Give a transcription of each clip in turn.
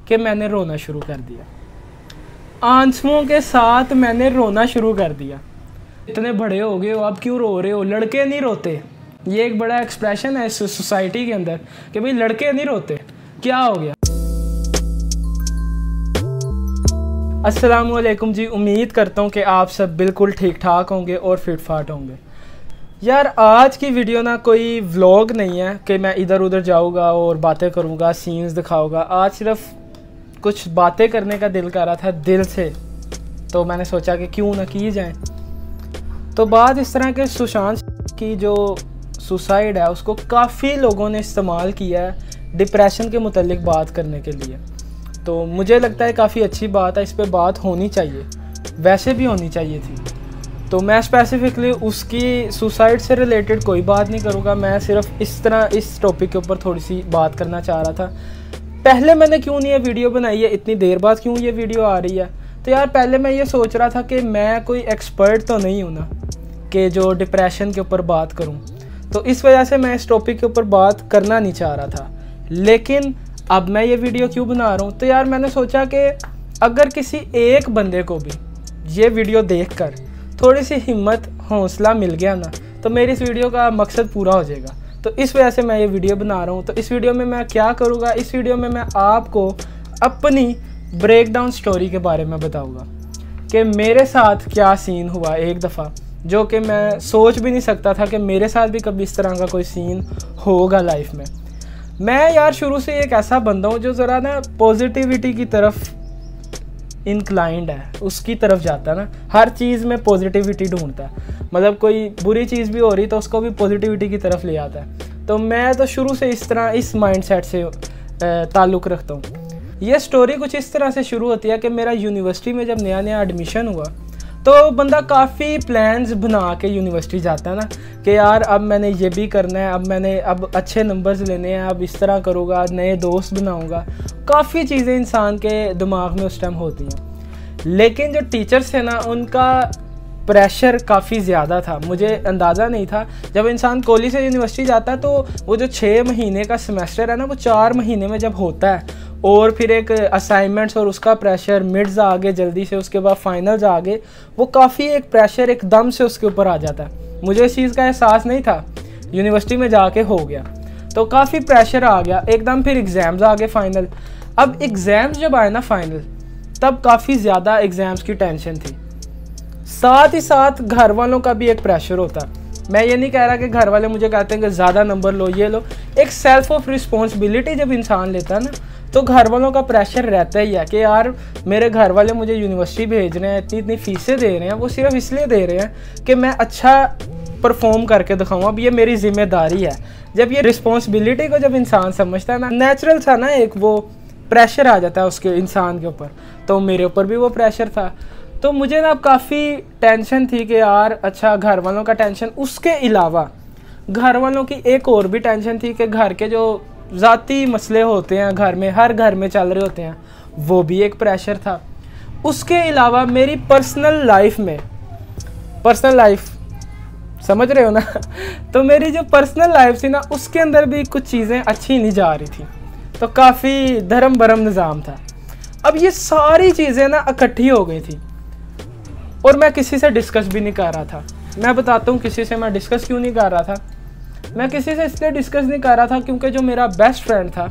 कि मैंने रोना शुरू कर दिया। आंसुओं के साथ मैंने रोना शुरू कर दिया। इतने बड़े हो गए हो, अब क्यों रो रहे हो? लड़के नहीं रोते। ये एक बड़ा एक्सप्रेशन है इस सोसाइटी के अंदर कि भाई लड़के नहीं रोते, क्या हो गया? अस्सलाम वालेकुम जी, उम्मीद करता हूँ कि आप सब बिल्कुल ठीक ठाक होंगे और फिट फाट होंगे। यार आज की वीडियो ना कोई व्लॉग नहीं है कि मैं इधर उधर जाऊँगा और बातें करूँगा, सीन्स दिखाऊँगा। आज सिर्फ कुछ बातें करने का दिल कर रहा था दिल से, तो मैंने सोचा कि क्यों ना की जाए। तो बात इस तरह के सुशांत की जो सुसाइड है उसको काफ़ी लोगों ने इस्तेमाल किया है डिप्रेशन के मुतल्लिक बात करने के लिए। तो मुझे लगता है काफ़ी अच्छी बात है, इस पर बात होनी चाहिए, वैसे भी होनी चाहिए थी। तो मैं स्पेसिफिकली उसकी सुसाइड से रिलेटेड कोई बात नहीं करूँगा, मैं सिर्फ इस तरह इस टॉपिक के ऊपर थोड़ी सी बात करना चाह रहा था। पहले मैंने क्यों नहीं ये वीडियो बनाई है, इतनी देर बाद क्यों ये वीडियो आ रही है? तो यार पहले मैं ये सोच रहा था कि मैं कोई एक्सपर्ट तो नहीं हूँ ना कि जो डिप्रेशन के ऊपर बात करूँ, तो इस वजह से मैं इस टॉपिक के ऊपर बात करना नहीं चाह रहा था। लेकिन अब मैं ये वीडियो क्यों बना रहा हूँ, तो यार मैंने सोचा कि अगर किसी एक बंदे को भी ये वीडियो देखकर थोड़ी सी हिम्मत हौसला मिल गया ना, तो मेरी इस वीडियो का मकसद पूरा हो जाएगा। तो इस वजह से मैं ये वीडियो बना रहा हूँ। तो इस वीडियो में मैं क्या करूँगा, इस वीडियो में मैं आपको अपनी ब्रेक डाउन स्टोरी के बारे में बताऊँगा कि मेरे साथ क्या सीन हुआ एक दफ़ा, जो कि मैं सोच भी नहीं सकता था कि मेरे साथ भी कभी इस तरह का कोई सीन होगा लाइफ में। मैं यार शुरू से एक ऐसा बंदा हूँ जो ज़रा ना पॉजिटिविटी की तरफ इंक्लाइंड है, उसकी तरफ जाता है ना, हर चीज़ में पॉजिटिविटी ढूंढता है। मतलब कोई बुरी चीज़ भी हो रही तो उसको भी पॉजिटिविटी की तरफ ले आता है। तो मैं तो शुरू से इस तरह इस माइंडसेट से ताल्लुक़ रखता हूँ। ये स्टोरी कुछ इस तरह से शुरू होती है कि मेरा यूनिवर्सिटी में जब नया नया एडमिशन हुआ तो बंदा काफ़ी प्लान्स बना के यूनिवर्सिटी जाता है ना कि यार अब मैंने ये भी करना है, अब अच्छे नंबर्स लेने हैं, अब इस तरह करूँगा, नए दोस्त बनाऊँगा। काफ़ी चीज़ें इंसान के दिमाग में उस टाइम होती हैं। लेकिन जो टीचर्स थे ना उनका प्रेशर काफ़ी ज़्यादा था, मुझे अंदाज़ा नहीं था। जब इंसान कॉलेज से यूनिवर्सिटी जाता है तो वो जो 6 महीने का सेमेस्टर है ना, वो 4 महीने में जब होता है और फिर एक असाइनमेंट्स और उसका प्रेशर, मिड्स आगे जल्दी से, उसके बाद फाइनल्स आगे, वो काफ़ी एक प्रेशर एकदम से उसके ऊपर आ जाता है। मुझे इस चीज़ का एहसास नहीं था, यूनिवर्सिटी में जाके हो गया तो काफ़ी प्रेशर आ गया एकदम। फिर एग्ज़ाम्स आ गए फाइनल। अब एग्ज़ाम्स जब आए ना फाइनल, तब काफ़ी ज़्यादा एग्ज़ाम्स की टेंशन थी, साथ ही साथ घर वालों का भी एक प्रेशर होता है। मैं ये नहीं कह रहा कि घर वाले मुझे कहते हैं कि ज़्यादा नंबर लो, ये लो। एक सेल्फ ऑफ रिस्पॉन्सिबिलिटी जब इंसान लेता है ना, तो घर वालों का प्रेशर रहता ही है कि यार मेरे घर वाले मुझे यूनिवर्सिटी भेज रहे हैं, इतनी इतनी फीसें दे रहे हैं, वो सिर्फ इसलिए दे रहे हैं कि मैं अच्छा परफॉर्म करके दिखाऊँ, अब ये मेरी जिम्मेदारी है। जब ये रिस्पॉन्सिबिलिटी को जब इंसान समझता है ना, नेचुरल सा ना एक वो प्रेशर आ जाता है उसके इंसान के ऊपर। तो मेरे ऊपर भी वो प्रेशर था। तो मुझे ना काफ़ी टेंशन थी कि यार अच्छा घर वालों का टेंशन, उसके अलावा घर वालों की एक और भी टेंशन थी कि घर के जो ज़ाती मसले होते हैं घर में, हर घर में चल रहे होते हैं, वो भी एक प्रेशर था। उसके अलावा मेरी पर्सनल लाइफ में, पर्सनल लाइफ समझ रहे हो ना तो मेरी जो पर्सनल लाइफ थी ना, उसके अंदर भी कुछ चीज़ें अच्छी नहीं जा रही थी। तो काफ़ी धर्म भरम निज़ाम था। अब ये सारी चीज़ें ना इकट्ठी हो गई थी और मैं किसी से डिस्कस भी नहीं कर रहा था। मैं बताता हूँ किसी से मैं डिस्कस क्यों नहीं कर रहा था। मैं किसी से इसलिए डिस्कस नहीं कर रहा था क्योंकि जो मेरा बेस्ट फ्रेंड था,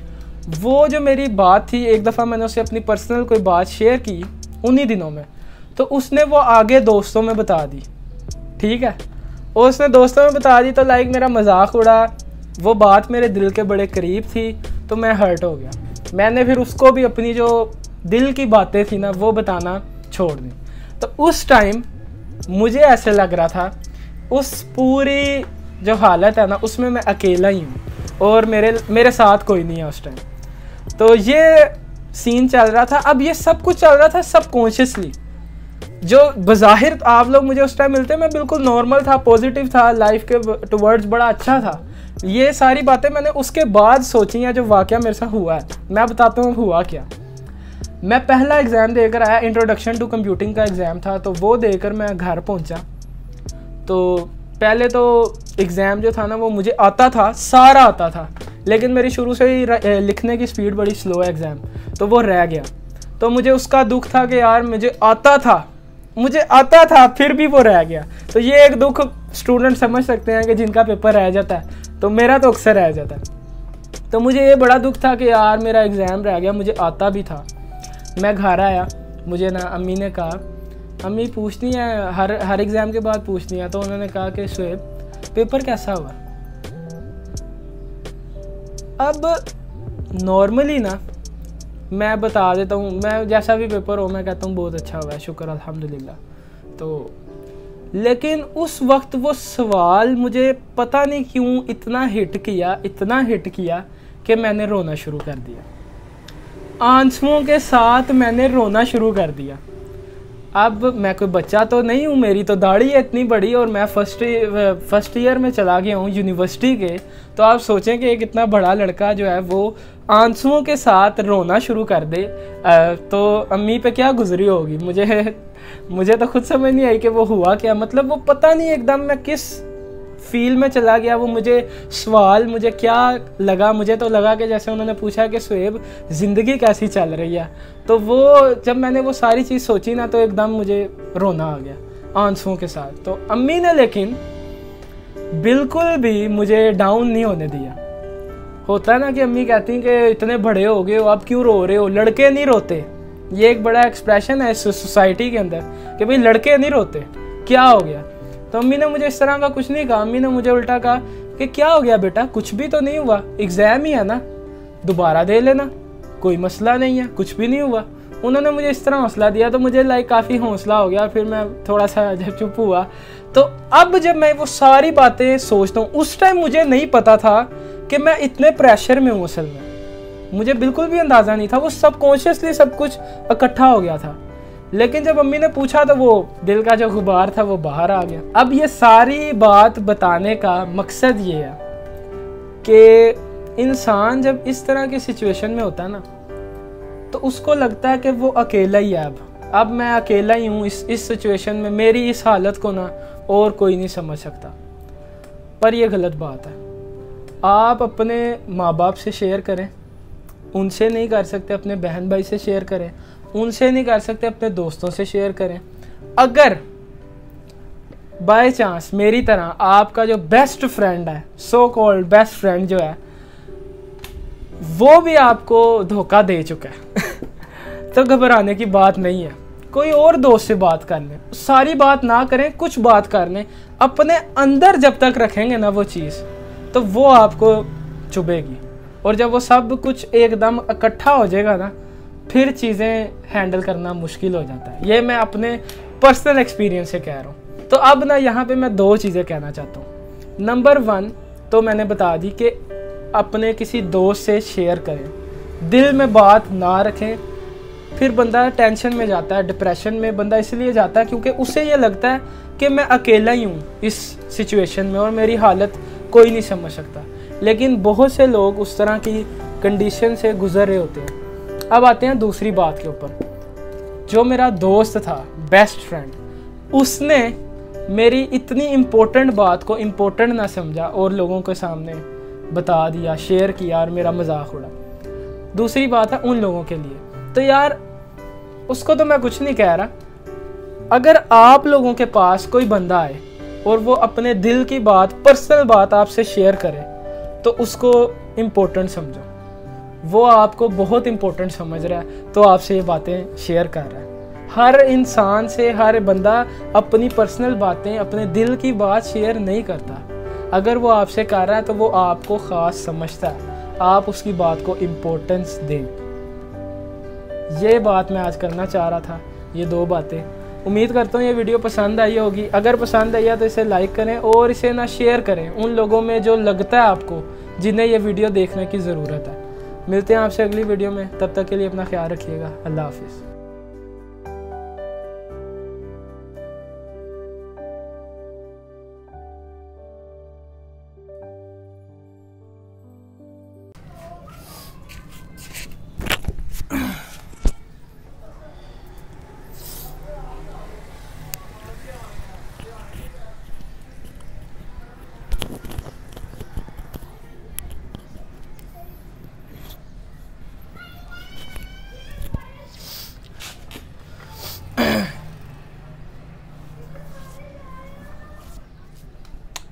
वो जो मेरी बात थी, एक दफ़ा मैंने उससे अपनी पर्सनल कोई बात शेयर की उन्हीं दिनों में, तो उसने वो आगे दोस्तों में बता दी, ठीक है। और उसने दोस्तों में बता दी तो लाइक मेरा मजाक उड़ा, वो बात मेरे दिल के बड़े करीब थी, तो मैं हर्ट हो गया। मैंने फिर उसको भी अपनी जो दिल की बातें थी ना वो बताना छोड़ दी। तो उस टाइम मुझे ऐसे लग रहा था, उस पूरी जो हालत है ना उसमें मैं अकेला ही हूँ और मेरे साथ कोई नहीं है उस टाइम। तो ये सीन चल रहा था। अब ये सब कुछ चल रहा था सबकॉन्शियसली। जो बज़ाहिर आप लोग मुझे उस टाइम मिलते, मैं बिल्कुल नॉर्मल था, पॉजिटिव था, लाइफ के टुवर्ड्स बड़ा अच्छा था। ये सारी बातें मैंने उसके बाद सोची हैं, जो वाक़या मेरे साथ हुआ है। मैं बताता हूँ हुआ क्या। मैं पहला एग्ज़ाम देकर आया, इंट्रोडक्शन टू कंप्यूटिंग का एग्ज़ाम था, तो वो देकर मैं घर पहुँचा। तो पहले तो एग्ज़ाम जो था ना वो मुझे आता था, सारा आता था, लेकिन मेरी शुरू से ही लिखने की स्पीड बड़ी स्लो है एग्ज़ाम, तो वो रह गया। तो मुझे उसका दुख था कि यार मुझे आता था फिर भी वो रह गया। तो ये एक दुख स्टूडेंट समझ सकते हैं कि जिनका पेपर रह जाता है, तो मेरा तो अक्सर रह जाता है। तो मुझे ये बड़ा दुख था कि यार मेरा एग्ज़ाम रह गया, मुझे आता भी था। मैं घर आया, मुझे ना अम्मी ने कहा, अम्मी पूछनी है हर एग्ज़ाम के बाद पूछनी है, तो उन्होंने कहा कि शुएब पेपर कैसा हुआ। अब नॉर्मली ना मैं बता देता हूँ, मैं जैसा भी पेपर हो मैं कहता हूँ बहुत अच्छा हुआ है, शुक्र अल्हम्दुलिल्लाह। तो लेकिन उस वक्त वो सवाल मुझे पता नहीं क्यों इतना हिट किया कि मैंने रोना शुरू कर दिया। आंसुओं के साथ मैंने रोना शुरू कर दिया। अब मैं कोई बच्चा तो नहीं हूँ, मेरी तो दाढ़ी है इतनी बड़ी और मैं फर्स्ट ईयर में चला गया हूँ यूनिवर्सिटी के। तो आप सोचें कि एक इतना बड़ा लड़का जो है वो आंसुओं के साथ रोना शुरू कर दे, तो अम्मी पे क्या गुजरी होगी। मुझे तो खुद समझ नहीं आई कि वो हुआ क्या। मतलब वो पता नहीं एकदम मैं किस फील में चला गया। वो मुझे क्या लगा, मुझे तो लगा कि जैसे उन्होंने पूछा कि शुएब ज़िंदगी कैसी चल रही है। तो वो जब मैंने वो सारी चीज़ सोची ना, तो एकदम मुझे रोना आ गया आंसुओं के साथ। तो अम्मी ने लेकिन बिल्कुल भी मुझे डाउन नहीं होने दिया। होता है ना कि अम्मी कहती हैं कि इतने बड़े हो गए हो, अब क्यों रो रहे हो, लड़के नहीं रोते। ये एक बड़ा एक्सप्रेशन है इस सोसाइटी के अंदर कि भाई लड़के नहीं रोते, क्या हो गया। तो अम्मी ने मुझे इस तरह का कुछ नहीं कहा। अम्मी ने मुझे उल्टा कहा कि क्या हो गया बेटा, कुछ भी तो नहीं हुआ, एग्ज़ाम ही है ना, दोबारा दे लेना, कोई मसला नहीं है, कुछ भी नहीं हुआ। उन्होंने मुझे इस तरह हौसला दिया, तो मुझे काफ़ी हौसला हो गया। फिर मैं थोड़ा सा जब चुप हुआ, तो अब जब मैं वो सारी बातें सोचता हूँ, उस टाइम मुझे नहीं पता था कि मैं इतने प्रेशर में हूँ। असल में मुझे बिल्कुल भी अंदाज़ा नहीं था, वो सबकॉन्शियसली सब कुछ इकट्ठा हो गया था। लेकिन जब अम्मी ने पूछा तो वो दिल का जो गुबार था वो बाहर आ गया। अब ये सारी बात बताने का मकसद ये है कि इंसान जब इस तरह की सिचुएशन में होता है ना, तो उसको लगता है कि वो अकेला ही है। अब मैं अकेला ही हूँ इस सिचुएशन में, मेरी इस हालत को ना और कोई नहीं समझ सकता। पर यह गलत बात है। आप अपने माँ बाप से शेयर करें, उनसे नहीं कर सकते, अपने बहन भाई से शेयर करें, उनसे नहीं कर सकते, अपने दोस्तों से शेयर करें। अगर बाय चांस मेरी तरह आपका जो बेस्ट फ्रेंड है, सो कॉल्ड बेस्ट फ्रेंड जो है, वो भी आपको धोखा दे चुका है तो घबराने की बात नहीं है। कोई और दोस्त से बात कर लें, सारी बात ना करें, कुछ बात कर लें, अपने अंदर जब तक रखेंगे ना वो चीज़, तो वो आपको चुभेगी। और जब वो सब कुछ एकदम इकट्ठा हो जाएगा ना, फिर चीज़ें हैंडल करना मुश्किल हो जाता है। ये मैं अपने पर्सनल एक्सपीरियंस से कह रहा हूँ। तो अब ना यहाँ पे मैं दो चीज़ें कहना चाहता हूँ। नंबर 1 तो मैंने बता दी कि अपने किसी दोस्त से शेयर करें, दिल में बात ना रखें। फिर बंदा टेंशन में जाता है, डिप्रेशन में बंदा इसलिए जाता है क्योंकि उसे ये लगता है कि मैं अकेला ही हूँ इस सिचुएशन में और मेरी हालत कोई नहीं समझ सकता। लेकिन बहुत से लोग उस तरह की कंडीशन से गुजर रहे होते हैं। अब आते हैं दूसरी बात के ऊपर। जो मेरा दोस्त था, बेस्ट फ्रेंड, उसने मेरी इतनी इम्पोर्टेंट बात को इम्पोर्टेंट ना समझा और लोगों के सामने बता दिया, शेयर किया और मेरा मजाक उड़ा। दूसरी बात है उन लोगों के लिए, तो यार उसको तो मैं कुछ नहीं कह रहा। अगर आप लोगों के पास कोई बंदा आए और वो अपने दिल की बात, पर्सनल बात आपसे शेयर करे, तो उसको इम्पोर्टेंट समझो। वो आपको बहुत इम्पोर्टेंट समझ रहा है तो आपसे ये बातें शेयर कर रहा है। हर इंसान से हर बंदा अपनी पर्सनल बातें, अपने दिल की बात शेयर नहीं करता। अगर वो आपसे कर रहा है तो वो आपको ख़ास समझता है, आप उसकी बात को इम्पोर्टेंस दें। ये बात मैं आज करना चाह रहा था, ये दो बातें। उम्मीद करता हूँ ये वीडियो पसंद आई होगी। अगर पसंद आई है तो इसे लाइक करें और इसे ना शेयर करें उन लोगों में जो लगता है आपको, जिन्हें ये वीडियो देखने की ज़रूरत है। मिलते हैं आपसे अगली वीडियो में, तब तक के लिए अपना ख्याल रखिएगा। अल्लाह हाफिज़।